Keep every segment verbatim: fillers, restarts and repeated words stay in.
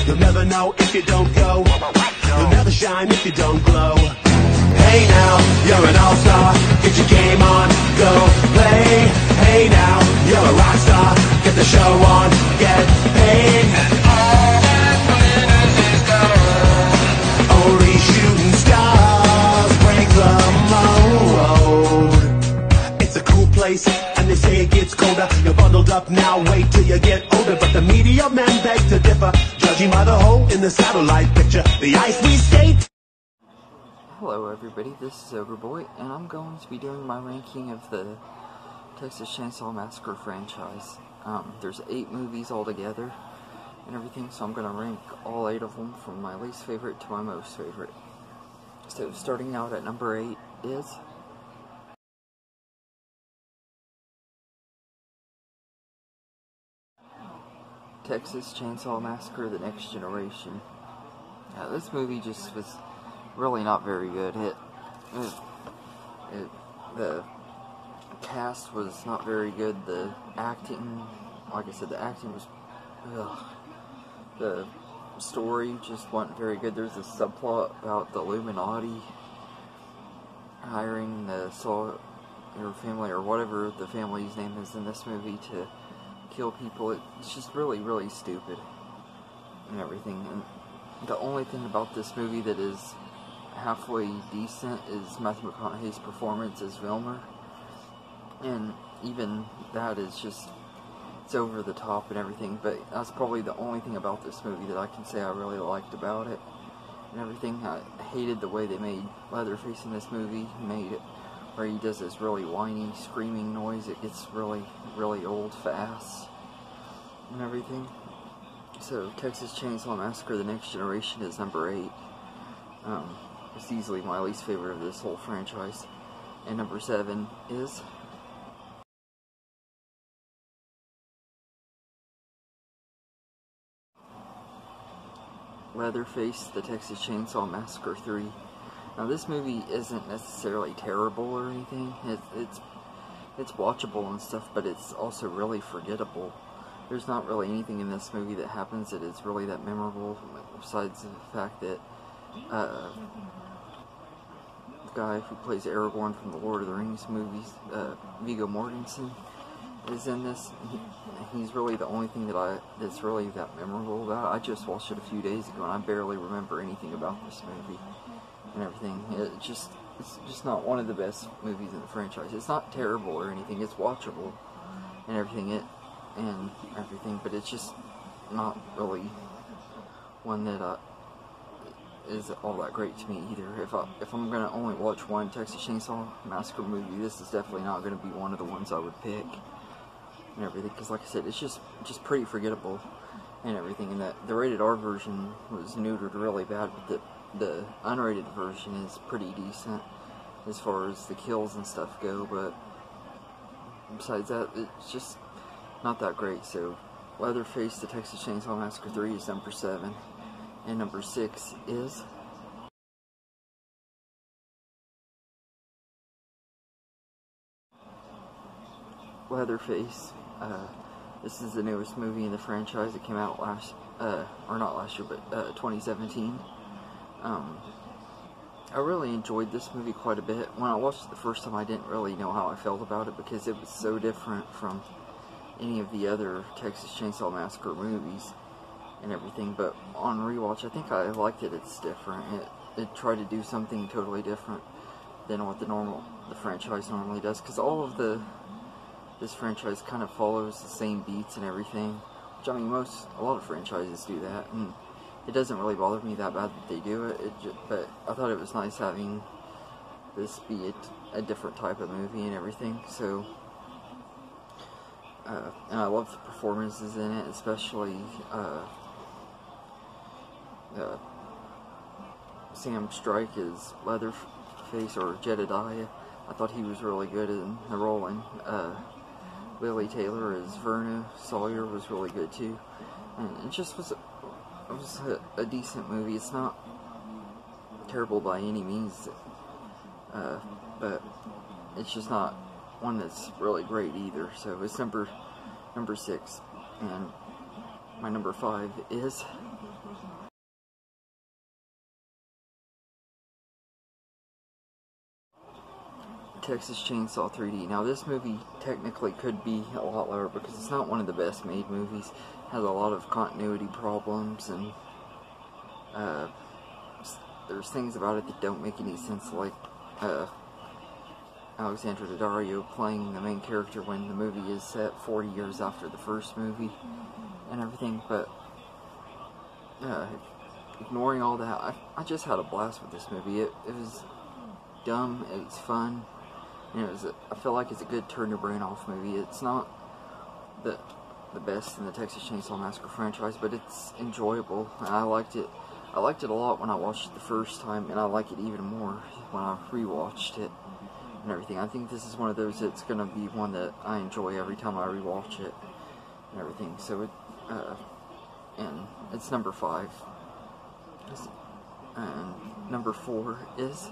You'll never know if you don't go. You'll never shine if you don't glow. Hey now, you're an all-star. Get your game on, go play. Hey now, you're a rock star. Get the show on, get paid. And all that glitters is gold. Only shooting stars break the mold. It's a cool place, and they say it gets colder. You're bundled up now, wait till you get older. But the media men beg to differ, judging by the hole in the satellite picture. The ice we skate. Hello everybody, this is Overboy, and I'm going to be doing my ranking of the Texas Chainsaw Massacre franchise. Um, there's eight movies altogether and everything, so I'm going to rank all eight of them from my least favorite to my most favorite. So starting out at number eight is Texas Chainsaw Massacre: The Next Generation. Yeah, this movie just was really not very good. It, it, it, the cast was not very good. The acting, like I said, the acting was, ugh. The story just wasn't very good. There's a subplot about the Illuminati hiring the Sawyer family, or whatever the family's name is in this movie, to kill people. It's just really, really stupid and everything. And the only thing about this movie that is halfway decent is Matthew McConaughey's performance as Vilmer, and even that is just, it's over the top and everything. But that's probably the only thing about this movie that I can say I really liked about it and everything. I hated the way they made Leatherface in this movie. Made it where he does this really whiny screaming noise. It gets really, really old fast and everything. So Texas Chainsaw Massacre: The Next Generation is number eight. Um, It's easily my least favorite of this whole franchise. And number seven is Leatherface: The Texas Chainsaw Massacre three. Now this movie isn't necessarily terrible or anything. It, it's it's watchable and stuff, but it's also really forgettable. There's not really anything in this movie that happens that is really that memorable, besides the fact that uh, guy who plays Aragorn from the Lord of the Rings movies, uh, Viggo Mortensen, is in this. He, he's really the only thing that I that's really that memorable about it. I just watched it a few days ago, and I barely remember anything about this movie and everything. It just it's just not one of the best movies in the franchise. It's not terrible or anything. It's watchable and everything. It and everything, but it's just not really one that I. is all that great to me either. If I if I'm gonna only watch one Texas Chainsaw Massacre movie, this is definitely not gonna be one of the ones I would pick and everything. Because like I said, it's just just pretty forgettable and everything. And that the rated R version was neutered really bad, but the the unrated version is pretty decent as far as the kills and stuff go. But besides that, it's just not that great. So Leatherface: The Texas Chainsaw Massacre three is number seven. And number six is Leatherface. Uh, this is the newest movie in the franchise. It came out last, uh, or not last year, but uh, twenty seventeen. Um, I really enjoyed this movie quite a bit. When I watched it the first time, I didn't really know how I felt about it because it was so different from any of the other Texas Chainsaw Massacre movies and everything. But on rewatch, I think I liked it. It's different. It, it tried to do something totally different than what the normal the franchise normally does, because all of the this franchise kind of follows the same beats and everything, which I mean most a lot of franchises do that, and it doesn't really bother me that bad that they do it. It just, but I thought it was nice having this be a, a different type of movie and everything. So uh, and I love the performances in it, especially uh, Uh, Sam Strike as Leatherface, or Jedediah. I thought he was really good in the role, and uh, Lily Taylor as Verna Sawyer was really good too. And it just was a, it was a, a decent movie. It's not terrible by any means, uh, but it's just not one that's really great either. So it's number number six, and my number five is Texas Chainsaw three D. Now this movie technically could be a lot lower because it's not one of the best made movies. It has a lot of continuity problems, and uh, there's things about it that don't make any sense, like uh, Alexandra Daddario playing the main character when the movie is set forty years after the first movie and everything. But uh, ignoring all that, I, I just had a blast with this movie. It, it was dumb, it was fun. You know, it was a, I feel like it's a good turn your brain off movie. It's not the the best in the Texas Chainsaw Massacre franchise, but it's enjoyable. I liked it. I liked it a lot when I watched it the first time, and I like it even more when I rewatched it and everything. I think this is one of those that's going to be one that I enjoy every time I rewatch it and everything. So it, uh, and it's number five. And number four is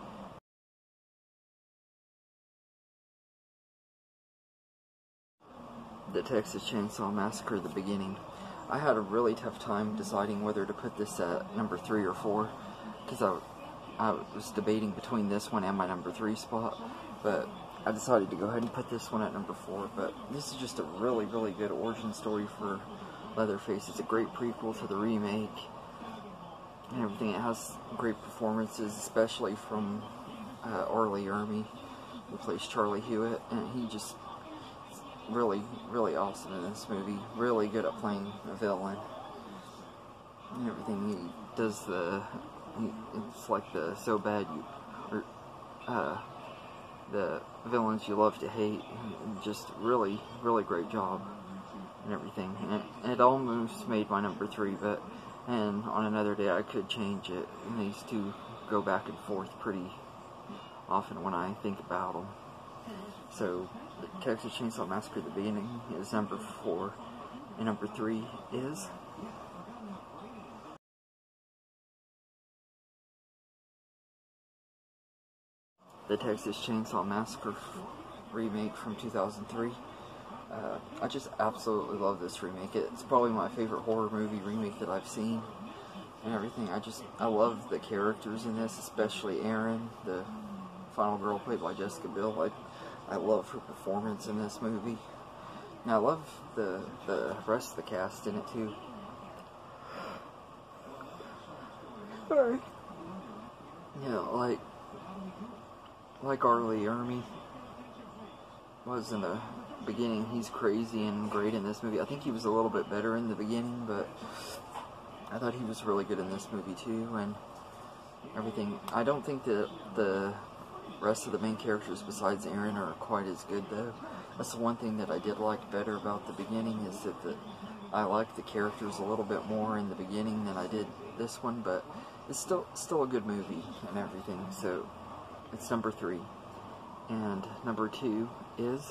the Texas Chainsaw Massacre: The Beginning. I had a really tough time deciding whether to put this at number three or four, because I, I was debating between this one and my number three spot, but I decided to go ahead and put this one at number four. But this is just a really, really good origin story for Leatherface. It's a great prequel to the remake and everything. It has great performances, especially from uh, Arlie Ermy, who plays Charlie Hewitt, and he just really, really awesome in this movie. Really good at playing a villain and everything. He does the, he, it's like the so bad you, or uh, the villains you love to hate. Just really, really great job and everything. And it, it almost made my number three, but and on another day I could change it. And these two go back and forth pretty often when I think about them. So Texas Chainsaw Massacre: The Beginning is number four, and number three is the Texas Chainsaw Massacre remake from two thousand three. Uh, I just absolutely love this remake. It's probably my favorite horror movie remake that I've seen and everything. I just, I love the characters in this, especially Erin, the final girl played by Jessica Biel. I, I love her performance in this movie. And I love the, the rest of the cast in it too. Sorry. You know, like, like Arlie Ermy was in the beginning. He's crazy and great in this movie. I think he was a little bit better in the beginning, but I thought he was really good in this movie too, and everything. I don't think that the rest of the main characters besides Erin are quite as good though. That's the one thing that I did like better about the beginning, is that the, I liked the characters a little bit more in the beginning than I did this one, but it's still still a good movie and everything. So it's number three. And number two is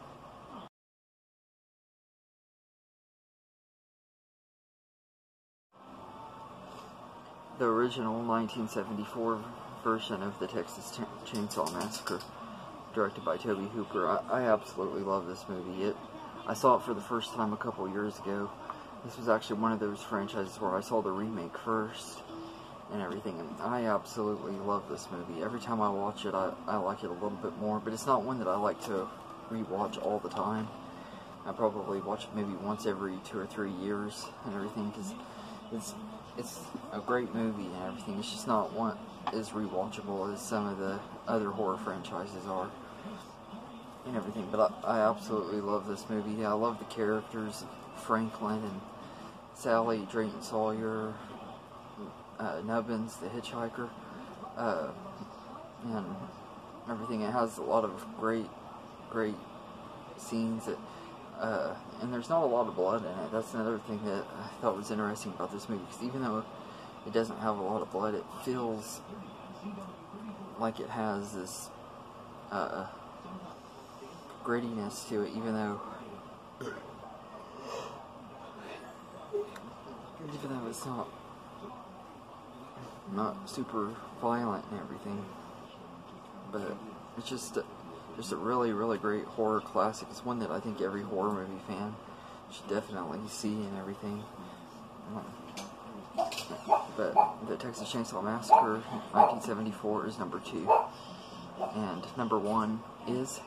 the original nineteen seventy-four version of the Texas Ch Chainsaw Massacre, directed by Tobe Hooper. I, I absolutely love this movie. It, I saw it for the first time a couple years ago. This was actually one of those franchises where I saw the remake first and everything, and I absolutely love this movie. Every time I watch it, I, I like it a little bit more, but it's not one that I like to rewatch all the time. I probably watch it maybe once every two or three years and everything, because it's it's a great movie and everything. It's just not one as rewatchable as some of the other horror franchises are and everything. But I, I absolutely love this movie. I love the characters, Franklin and Sally, Drayton Sawyer, uh, Nubbins, the hitchhiker, uh, and everything. It has a lot of great, great scenes that, uh, and there's not a lot of blood in it. That's another thing that I thought was interesting about this movie, because even though it doesn't have a lot of blood, it feels like it has this uh, grittiness to it, even though even though it's not not super violent and everything. But it's just a, just a really, really great horror classic. It's one that I think every horror movie fan should definitely see and everything. But the Texas Chainsaw Massacre nineteen seventy-four is number two. And number one is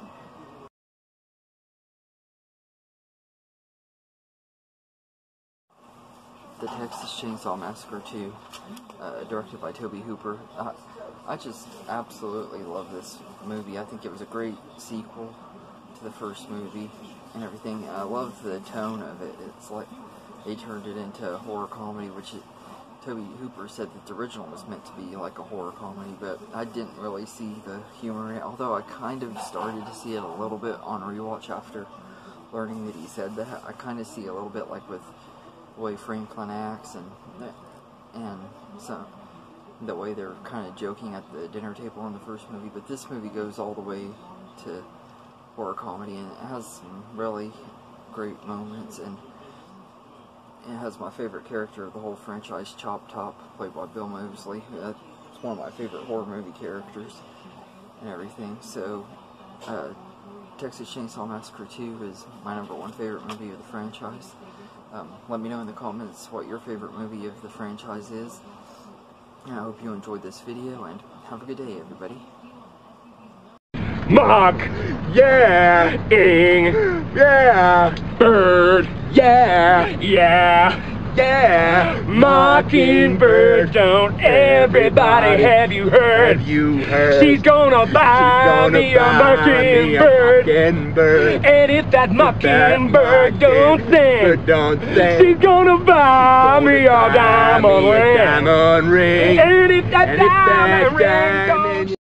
the Texas Chainsaw Massacre two, uh, directed by Tobe Hooper. Uh, I just absolutely love this movie. I think it was a great sequel to the first movie and everything. I love the tone of it. It's like they turned it into a horror comedy, which it, Tobe Hooper said that the original was meant to be like a horror comedy, but I didn't really see the humor in it, although I kind of started to see it a little bit on rewatch after learning that he said that. I kind of see a little bit like with the way Franklin acts and and so the way they're kind of joking at the dinner table in the first movie, but this movie goes all the way to horror comedy, and it has some really great moments, and it has my favorite character of the whole franchise, Chop Top, played by Bill Moseley. That's one of my favorite horror movie characters and everything. So uh, Texas Chainsaw Massacre two is my number one favorite movie of the franchise. Um, let me know in the comments what your favorite movie of the franchise is. And I hope you enjoyed this video, and have a good day, everybody. Mock, yeah, ing, yeah, bird, yeah, yeah, yeah, mockingbird, don't everybody, have you heard? Have you heard? She's gonna buy She's gonna me a buy mockingbird, me a mockingbird. and if that mockingbird don't sing, don't sing, she's gonna buy me a diamond ring, diamond ring. and if that And if that diamond ring diamond don't